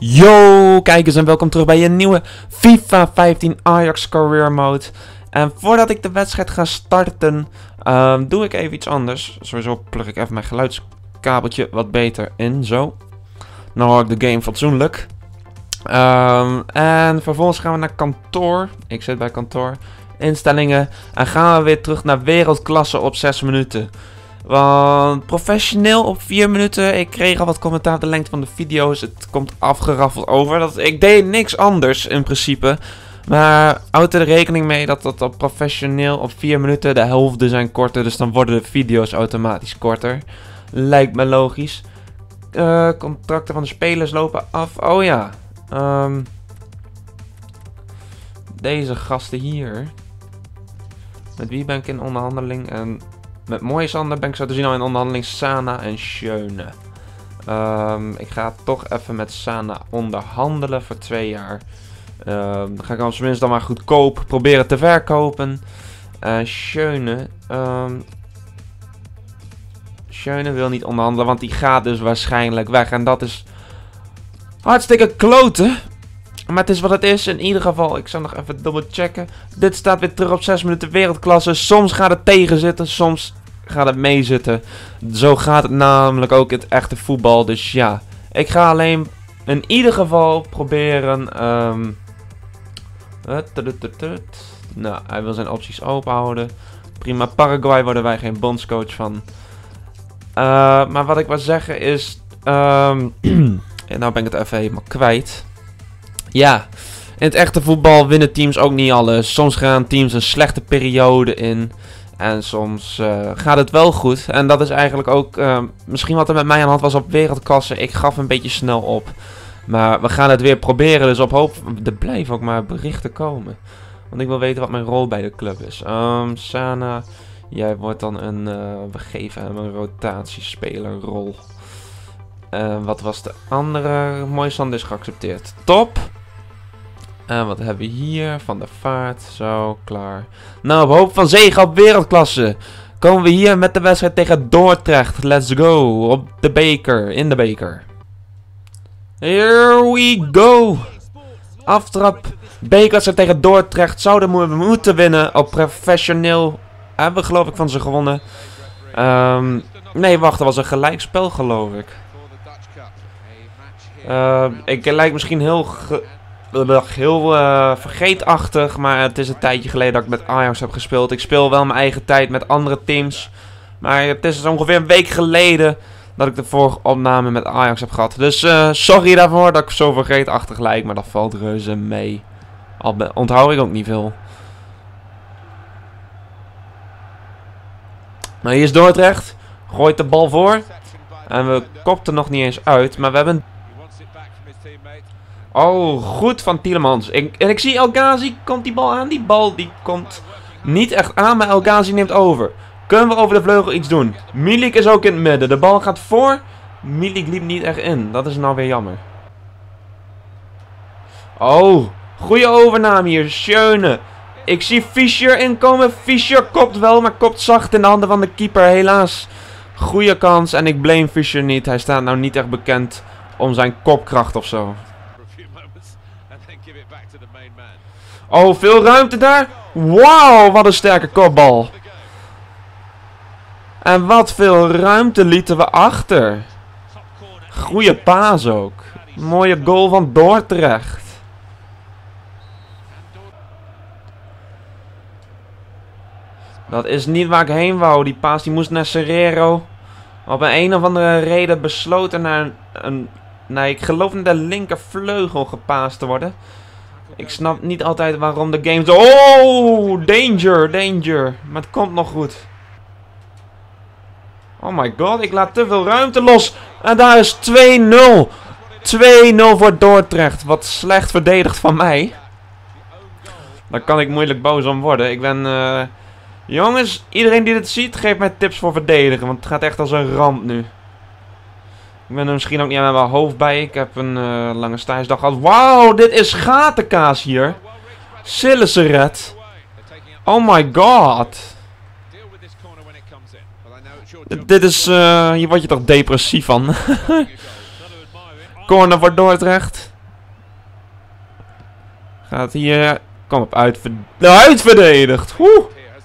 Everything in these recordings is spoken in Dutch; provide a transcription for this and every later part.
Yo kijkers en welkom terug bij een nieuwe FIFA 15 Ajax Career Mode. En voordat ik de wedstrijd ga starten, doe ik even iets anders. Sowieso plug ik even mijn geluidskabeltje wat beter in, zo. Dan hoor ik de game fatsoenlijk. En vervolgens gaan we naar kantoor. Ik zit bij kantoor. Instellingen. En gaan we weer terug naar wereldklasse op 6 minuten. Want professioneel op 4 minuten. Ik kreeg al wat commentaar op de lengte van de video's. Het komt afgeraffeld over. Ik deed niks anders in principe. Maar houd er rekening mee dat op professioneel op 4 minuten de helften zijn korter. Dus dan worden de video's automatisch korter. Lijkt me logisch. Contracten van de spelers lopen af. Oh ja. Deze gasten hier. Met wie ben ik in onderhandeling? En met Moisander ben ik zo te zien al in onderhandeling. Sana en Schöne. Ik ga toch even met Sana onderhandelen voor 2 jaar. Dan ga ik dan tenminste dan maar goedkoop proberen te verkopen. Schöne. Schöne wil niet onderhandelen, want die gaat dus waarschijnlijk weg. En dat is hartstikke kloten. Maar het is wat het is. In ieder geval, ik zal nog even dubbel checken. Dit staat weer terug op 6 minuten wereldklasse. Soms gaat het tegen zitten, soms gaat het mee zitten. Zo gaat het namelijk ook in het echte voetbal. Dus ja, ik ga alleen in ieder geval proberen. Nou, hij wil zijn opties open houden. Prima, Paraguay worden wij geen bondscoach van. Maar wat ik wil zeggen is. En nou ben ik het even helemaal kwijt. Ja, in het echte voetbal winnen teams ook niet alles. Soms gaan teams een slechte periode in. En soms gaat het wel goed. En dat is eigenlijk ook misschien wat er met mij aan de hand was op wereldklasse. Ik gaf een beetje snel op. Maar we gaan het weer proberen. Dus op hoop. Er blijven ook maar berichten komen. Want ik wil weten wat mijn rol bij de club is. Sana, jij wordt dan een. We geven hem een rotatiespelerrol. Wat was de andere? Moisander is geaccepteerd. Top. En wat hebben we hier? Van der Vaart. Zo, klaar. Nou, op hoop van zege op wereldklasse. Komen we hier met de wedstrijd tegen Dordrecht. Let's go. Op de beker. In de beker. Here we go. Aftrap. Bekerwedstrijd tegen Dordrecht. Zouden we moeten winnen. Op professioneel. Hebben we geloof ik van ze gewonnen. Nee, wacht. Dat was een gelijkspel geloof ik. Ik lijk misschien heel vergeetachtig, maar het is een tijdje geleden dat ik met Ajax heb gespeeld. Ik speel wel mijn eigen tijd met andere teams. Maar het is ongeveer een week geleden dat ik de vorige opname met Ajax heb gehad. Dus sorry daarvoor dat ik zo vergeetachtig lijk, maar dat valt reuze mee. Al onthoud ik ook niet veel. Maar hier is Dordrecht. Gooit de bal voor. En we kopten nog niet eens uit, maar we hebben. Oh, goed van Tielemans. En ik zie El Ghazi, komt die bal aan? Die bal die komt niet echt aan, maar El Ghazi neemt over. Kunnen we over de vleugel iets doen? Milik is ook in het midden. De bal gaat voor. Milik liep niet echt in. Dat is nou weer jammer. Oh, goede overname hier. Schöne. Ik zie Fischer inkomen. Fischer kopt wel, maar kopt zacht in de handen van de keeper. Helaas. Goede kans en ik blame Fischer niet. Hij staat nou niet echt bekend om zijn kopkracht of zo. Oh, veel ruimte daar. Wauw, wat een sterke kopbal. En wat veel ruimte lieten we achter. Goeie paas ook. Mooie goal van Dordrecht. Dat is niet waar ik heen wou. Die paas die moest naar Serrero. Op een of andere reden besloten naar een... Nee, ik geloof naar de linkervleugel gepaast te worden. Ik snap niet altijd waarom de game zo... Oh, danger, danger. Maar het komt nog goed. Oh my god, ik laat te veel ruimte los. En daar is 2-0. 2-0 voor Dordrecht. Wat slecht verdedigd van mij. Daar kan ik moeilijk boos om worden. Ik ben... Jongens, iedereen die dit ziet, geeft mij tips voor verdedigen. Want het gaat echt als een ramp nu. Ik ben er misschien ook niet aan mijn hoofd bij. Ik heb een lange stagedag gehad. Wauw, dit is gatenkaas hier. Silliseret. Oh my god. Dit is... hier word je toch depressief van. Corner voor Dordrecht. Gaat hier. Kom op, uitverdedigd. Woe.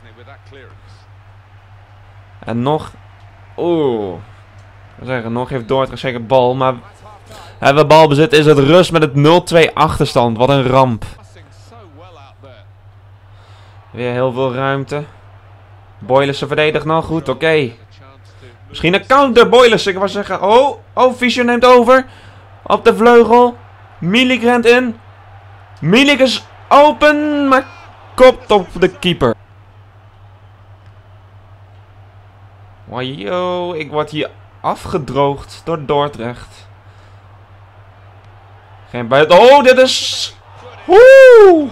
En nog. Oeh. Ik zeggen, nog heeft Dordrecht zeker bal. Maar hebben we balbezit, is het rust met het 0-2 achterstand. Wat een ramp. Weer heel veel ruimte. Boylissen verdedigt nog goed, oké. Misschien een counter, Boylissen. Ik wou zeggen, oh, Fischer neemt over. Op de vleugel. Milik rent in. Milik is open, maar kopt op de keeper. Wajo, ik word hier afgedroogd door Dordrecht. Geen buiten. Oh, dit is... Woe!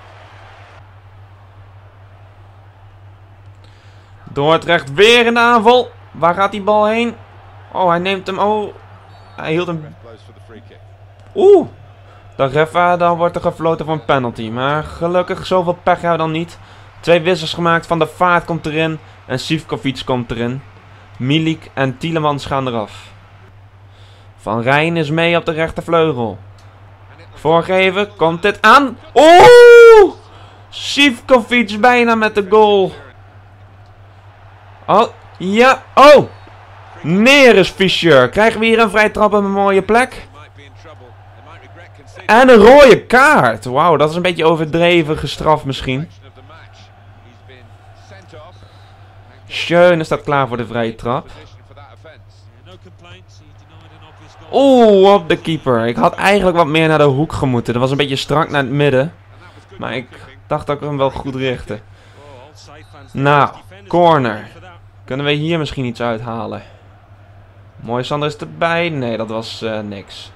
Dordrecht weer in de aanval. Waar gaat die bal heen? Oh, hij neemt hem. Oh, hij hield hem. Oeh. Dan wordt er gefloten voor een penalty. Maar gelukkig, zoveel pech hebben we dan niet. 2 wissels gemaakt. Van de Vaart komt erin. En Sivkovic komt erin. Milik en Tielemans gaan eraf. Van Rijn is mee op de rechtervleugel. Voorgeven. Komt dit aan? Oeh! Sivkovic bijna met de goal. Oh, ja. Oh! Neer is Fischer. Krijgen we hier een vrije trap op een mooie plek? En een rode kaart. Wauw, dat is een beetje overdreven gestraft misschien. Schöne staat klaar voor de vrije trap. Oeh, op de keeper. Ik had eigenlijk wat meer naar de hoek gemoeten. Dat was een beetje strak naar het midden. Maar ik dacht dat ik hem wel goed richtte. Nou, corner. Kunnen we hier misschien iets uithalen? Mooi, Sander is erbij. Nee, dat was niks.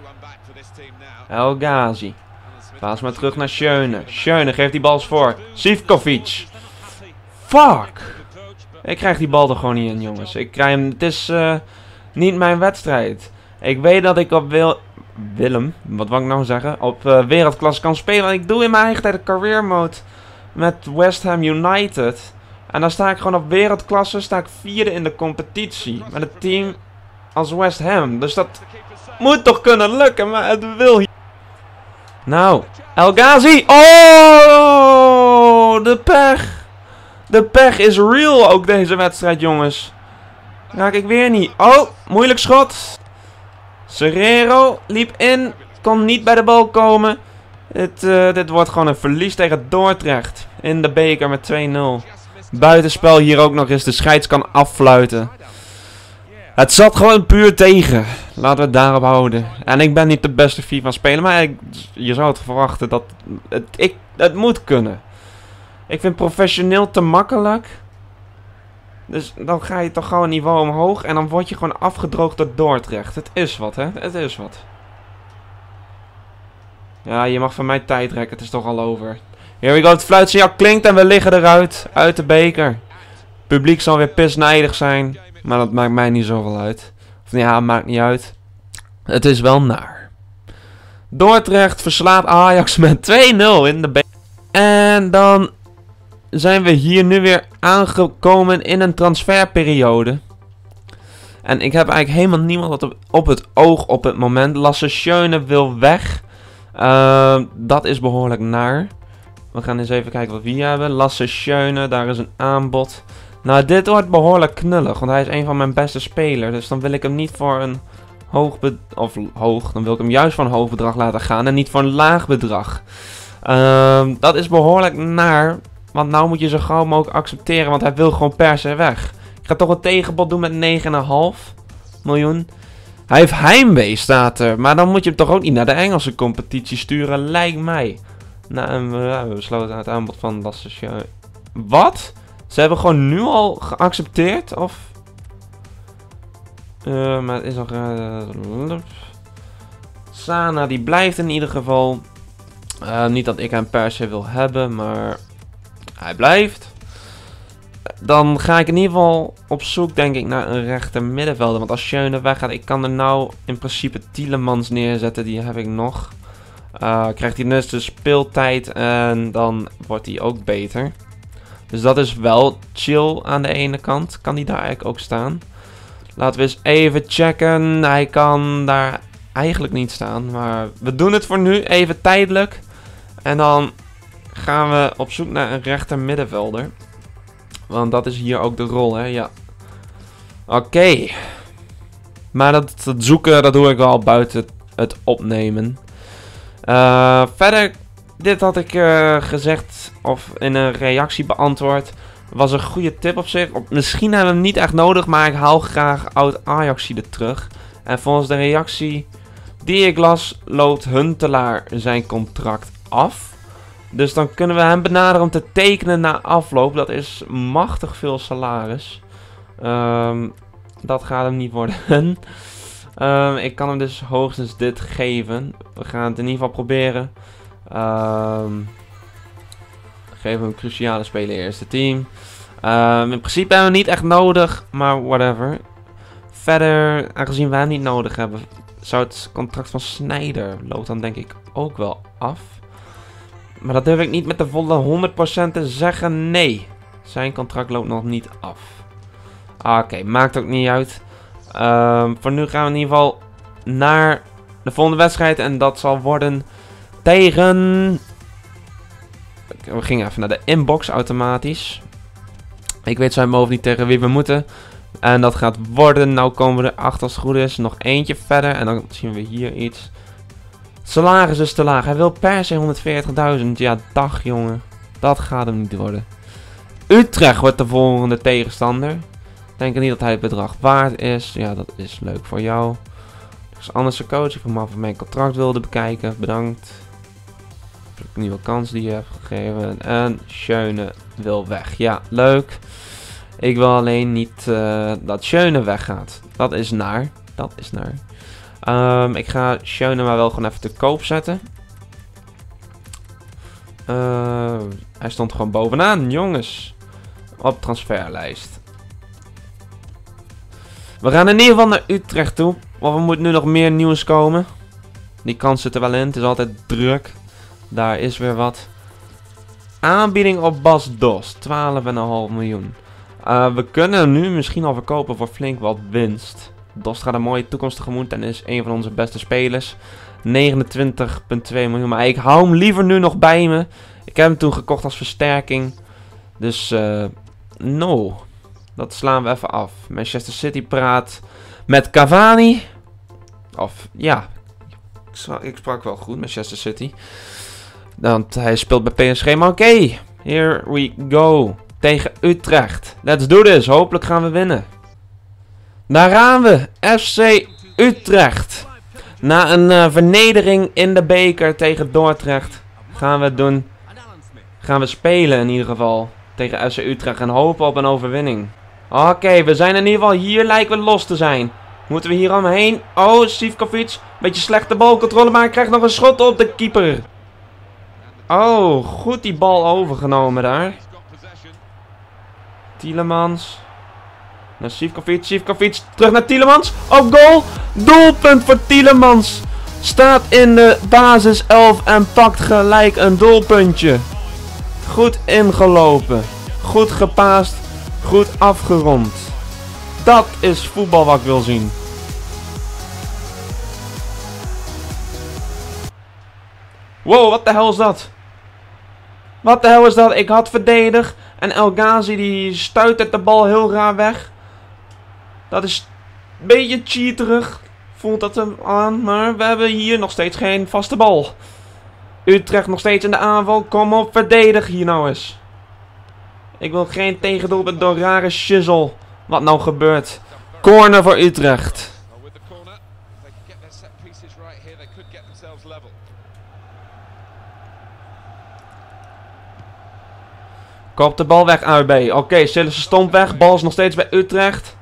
El Ghazi. Paas maar terug naar Schöne. Schöne geeft die bal eens voor. Sivkovic. Fuck. Ik krijg die bal er gewoon niet in, jongens. Ik krijg hem. Het is niet mijn wedstrijd. Ik weet dat ik op Willem, wat wil ik nou zeggen? Op wereldklasse kan spelen. Ik doe in mijn eigen tijd de career mode met West Ham United. En dan sta ik gewoon op wereldklasse. Sta ik 4e in de competitie. Met het team als West Ham. Dus dat moet toch kunnen lukken. Maar het wil hier. Nou, El Ghazi. Oh, de pech. De pech is real ook deze wedstrijd, jongens. Raak ik weer niet. Oh, moeilijk schot. Serrero liep in. Kon niet bij de bal komen. Dit wordt gewoon een verlies tegen Dordrecht. In de beker met 2-0. Buitenspel hier ook nog eens. De scheids kan affluiten. Het zat gewoon puur tegen. Laten we het daarop houden. En ik ben niet de beste FIFA speler. Maar je zou het verwachten dat het moet kunnen. Ik vind professioneel te makkelijk. Dus dan ga je toch gewoon een niveau omhoog. En dan word je gewoon afgedroogd door Dordrecht. Het is wat, hè. Het is wat. Ja, je mag van mij tijd rekken. Het is toch al over. Here we go. Het fluitsignaal klinkt en we liggen eruit. Uit de beker. Het publiek zal weer pisnijdig zijn. Maar dat maakt mij niet zoveel uit. Of ja, maakt niet uit. Het is wel naar. Dordrecht verslaat Ajax met 2-0 in de beker. En dan zijn we hier nu weer aangekomen in een transferperiode. En ik heb eigenlijk helemaal niemand op het oog op het moment. Lasse Schöne wil weg. Dat is behoorlijk naar. We gaan eens even kijken wat we hier hebben. Lasse Schöne, daar is een aanbod. Nou, dit wordt behoorlijk knullig. Want hij is een van mijn beste spelers. Dus dan wil ik hem niet voor een dan wil ik hem juist voor een hoog bedrag laten gaan. En niet voor een laag bedrag. Dat is behoorlijk naar. Want nou moet je zo gauw mogelijk accepteren. Want hij wil gewoon per se weg. Ik ga toch een tegenbod doen met 9,5 miljoen. Hij heeft heimwee, staat er. Maar dan moet je hem toch ook niet naar de Engelse competitie sturen, lijkt mij. Nou, we besloten het aanbod van Lasse Schöne. Wat? Ze hebben gewoon nu al geaccepteerd? Of? Maar het is nog... Sana, die blijft in ieder geval. Niet dat ik hem per se wil hebben, maar... Hij blijft. Dan ga ik in ieder geval op zoek, denk ik, naar een rechter middenvelder. Want als Schöne weggaat, ik kan er nou in principe Tielemans neerzetten. Die heb ik nog. Krijgt hij dus de speeltijd en dan wordt hij ook beter. Dus dat is wel chill aan de ene kant. Kan hij daar eigenlijk ook staan? Laten we eens even checken. Hij kan daar eigenlijk niet staan. Maar we doen het voor nu even tijdelijk. En dan gaan we op zoek naar een rechter middenvelder. Want dat is hier ook de rol, hè? Ja. Oké. Maar dat zoeken, dat doe ik wel buiten het opnemen. Verder, dit had ik gezegd, of in een reactie beantwoord. Was een goede tip op zich. Misschien hebben we hem niet echt nodig, maar ik haal graag oud Ajaxide terug. En volgens de reactie die ik las, loopt Huntelaar zijn contract af. Dus dan kunnen we hem benaderen om te tekenen na afloop. Dat is machtig veel salaris. Dat gaat hem niet worden. Ik kan hem dus hoogstens dit geven. We gaan het in ieder geval proberen. Geven we een cruciale speler eerste team. In principe hebben we niet echt nodig, maar whatever. Verder, aangezien we hem niet nodig hebben, zou het contract van Sneijder loopt dan denk ik ook wel af. Maar dat durf ik niet met de volle 100% te zeggen. Nee, zijn contract loopt nog niet af. Oké, maakt ook niet uit. Voor nu gaan we in ieder geval naar de volgende wedstrijd. En dat zal worden tegen... We gingen even naar de inbox automatisch. Ik weet zo uit mijn hoofd niet tegen wie we moeten. En dat gaat worden, nou komen we erachter als het goed is, nog eentje verder. En dan zien we hier iets. Salaris is te laag. Hij wil per se 140.000. Ja, dag jongen. Dat gaat hem niet worden. Utrecht wordt de volgende tegenstander. Denk niet dat hij het bedrag waard is. Ja, dat is leuk voor jou. Dus anders de coach. Ik hem af mijn contract wilde bekijken. Bedankt. Een nieuwe kans die je hebt gegeven. En Schöne wil weg. Ja, leuk. Ik wil alleen niet dat Schöne weggaat. Dat is naar. Dat is naar. Ik ga Schöne maar wel gewoon even te koop zetten. Hij stond gewoon bovenaan, jongens. Op transferlijst. We gaan in ieder geval naar Utrecht toe. Want er moet nu nog meer nieuws komen. Die kans zit er wel in. Het is altijd druk. Daar is weer wat. Aanbieding op Bas Dost. 12,5 miljoen. We kunnen hem nu misschien al verkopen voor flink wat winst. Dost gaat een mooie toekomst tegemoet en is een van onze beste spelers. 29,2 miljoen. Maar ik hou hem liever nu nog bij me. Ik heb hem toen gekocht als versterking. Dus, no. Dat slaan we even af. Manchester City praat met Cavani. Of, ja. Ik sprak wel goed, Manchester City. Want hij speelt bij PSG. Maar oké. Here we go. Tegen Utrecht. Let's do this. Hopelijk gaan we winnen. Daar gaan we. FC Utrecht. Na een vernedering in de beker tegen Dordrecht. Gaan we het doen. Gaan we spelen in ieder geval. Tegen FC Utrecht. En hopen op een overwinning. Oké, we zijn in ieder geval hier. Lijken we los te zijn. Moeten we hier omheen? Oh, Sivkovic. Beetje slechte balcontrole. Maar hij krijgt nog een schot op de keeper. Oh, goed die bal overgenomen daar. Tielemans. Naar Sivkovic. Sivkovic terug naar Tielemans. Op goal. Doelpunt voor Tielemans. Staat in de basis 11 en pakt gelijk een doelpuntje. Goed ingelopen. Goed gepaast. Goed afgerond. Dat is voetbal wat ik wil zien. Wow, wat de hel is dat? Wat de hel is dat? Ik had verdedigd. En El Ghazi die stuitert de bal heel raar weg. Dat is een beetje cheaterig. Voelt dat hem aan. Maar we hebben hier nog steeds geen vaste bal. Utrecht nog steeds in de aanval. Kom op, verdedig hier nou eens. Ik wil geen tegendoelpunt door rare shizzle. Wat nou gebeurt. Corner voor Utrecht. Kop de bal weg, AUB. Oké, Sillissen stond weg. Bal is nog steeds bij Utrecht.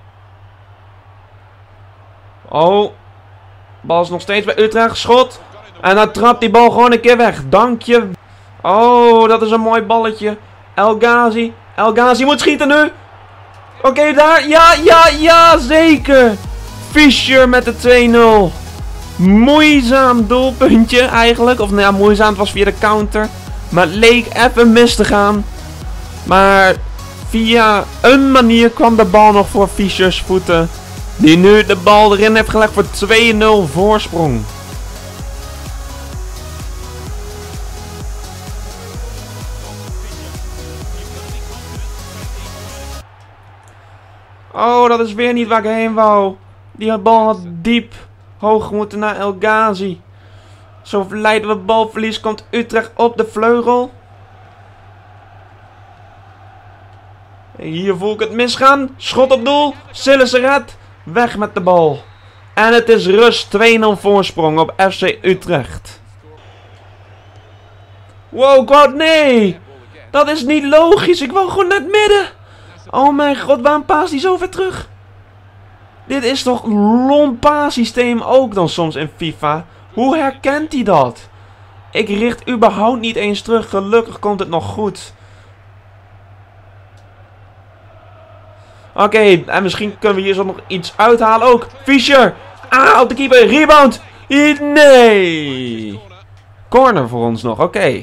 Oh. Bal is nog steeds bij Utrecht. Schot. En dan trapt die bal gewoon een keer weg. Dank je. Oh, dat is een mooi balletje. El Ghazi. El Ghazi moet schieten nu. Oké, daar. Ja, zeker. Fischer met de 2-0. Moeizaam doelpuntje eigenlijk. Of nou ja, moeizaam. Het was via de counter. Maar het leek even mis te gaan. Maar via een manier kwam de bal nog voor Fischers voeten. Die nu de bal erin heeft gelegd voor 2-0 voorsprong. Oh, dat is weer niet waar ik heen wou. Die bal had diep hoog moeten naar El Ghazi. Zo verleiden we balverlies. Komt Utrecht op de vleugel. Hier voel ik het misgaan. Schot op doel. Sillissen redt. Weg met de bal. En het is rust. 2-0 voorsprong op FC Utrecht. Wow, God, nee. Dat is niet logisch. Ik wou gewoon naar het midden. Oh mijn god, waarom paast hij zo ver terug? Dit is toch lomp paassysteem ook dan soms in FIFA? Hoe herkent hij dat? Ik richt überhaupt niet eens terug. Gelukkig komt het nog goed. Oké, en misschien kunnen we hier zo nog iets uithalen ook. Fischer. Ah, op de keeper. Rebound. Nee. Corner voor ons nog. Oké.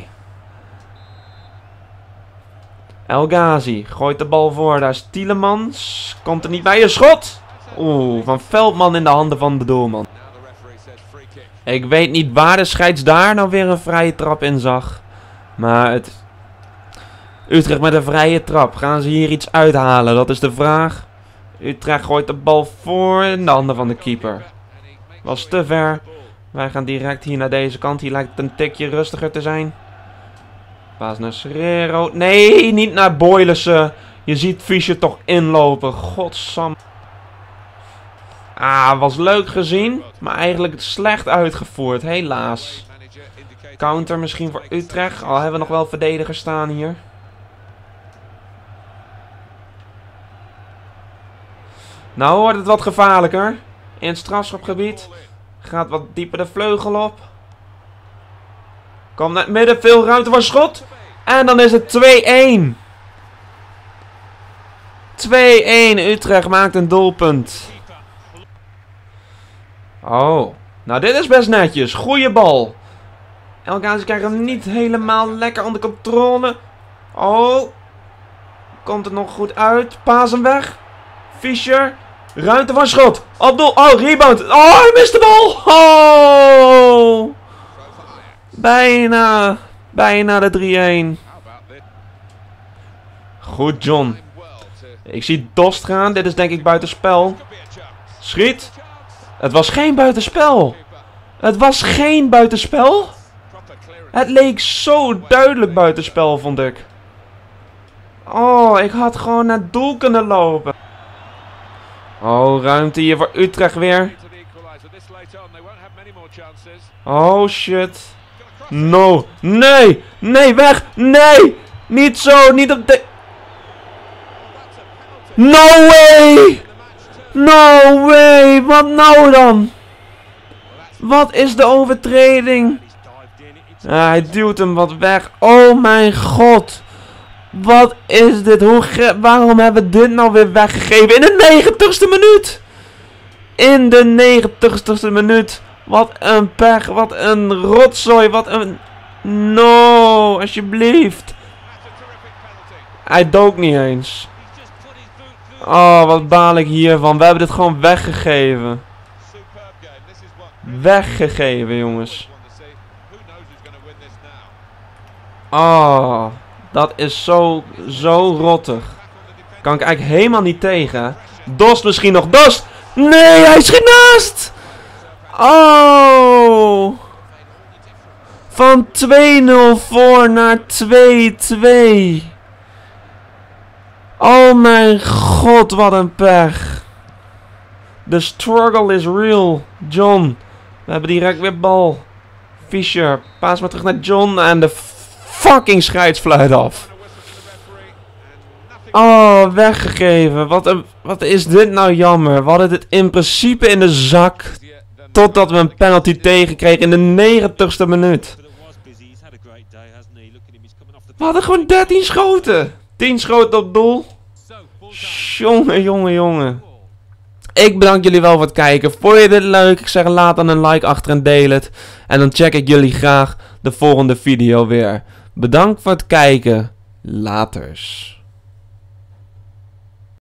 El Ghazi gooit de bal voor. Daar is Tielemans. Komt er niet bij. Een schot. Oeh, van Veldman in de handen van de doelman. Ik weet niet waar de scheids daar nou weer een vrije trap in zag. Maar het... Utrecht met een vrije trap. Gaan ze hier iets uithalen? Dat is de vraag. Utrecht gooit de bal voor in de handen van de keeper. Was te ver. Wij gaan direct hier naar deze kant. Hier lijkt het een tikje rustiger te zijn. Paas naar Serrero. Nee, niet naar Boylissen. Je ziet Fischer toch inlopen. Godsam. Ah, was leuk gezien. Maar eigenlijk slecht uitgevoerd. Helaas. Counter misschien voor Utrecht. Al hebben we nog wel verdedigers staan hier. Nou wordt het wat gevaarlijker. In het strafschopgebied. Gaat wat dieper de vleugel op. Komt naar het midden. Veel ruimte voor schot. En dan is het 2-1. 2-1. Utrecht maakt een doelpunt. Oh. Nou, dit is best netjes. Goeie bal. El Ghazi krijgt hem niet helemaal lekker onder controle. Oh. Komt het nog goed uit. Paas hem weg. Fischer. Ruimte voor schot. Op doel. Oh, rebound. Oh, hij mist de bal. Oh. Bijna. Bijna de 3-1. Goed, John. Ik zie Dost gaan. Dit is denk ik buitenspel. Schiet. Het was geen buitenspel. Het was geen buitenspel. Het leek zo duidelijk buitenspel, vond ik. Oh, ik had gewoon naar het doel kunnen lopen. Oh, ruimte hier voor Utrecht weer. Oh, shit. No. Nee. Nee, weg. Nee. Niet zo. Niet op de... No way. No way. Wat nou dan? Wat is de overtreding? Ah, hij duwt hem wat weg. Oh mijn god. Wat is dit? Waarom hebben we dit nou weer weggegeven? In de 90ste minuut. In de 90ste minuut. Wat een pech. Wat een rotzooi. Wat een... No, alsjeblieft. Hij dook niet eens. Oh, wat baal ik hiervan. We hebben dit gewoon weggegeven. Weggegeven, jongens. Oh, dat is zo rottig. Kan ik eigenlijk helemaal niet tegen. Dost misschien nog. Dost! Nee, hij schiet naast! Oh! Van 2-0 voor naar 2-2. Oh mijn god, wat een pech. The struggle is real. John. We hebben direct weer bal. Fischer. Paas maar terug naar John. En de fucking scheids fluit af. Oh, weggegeven. Wat is dit nou jammer. We hadden dit in principe in de zak. Totdat we een penalty tegenkregen in de 90ste minuut. We hadden gewoon 13 schoten. 10 schoten op doel. Jongen. Ik bedank jullie wel voor het kijken. Vond je dit leuk? Ik zeg laat dan een like achter en deel het. En dan check ik jullie graag de volgende video weer. Bedankt voor het kijken. Laters.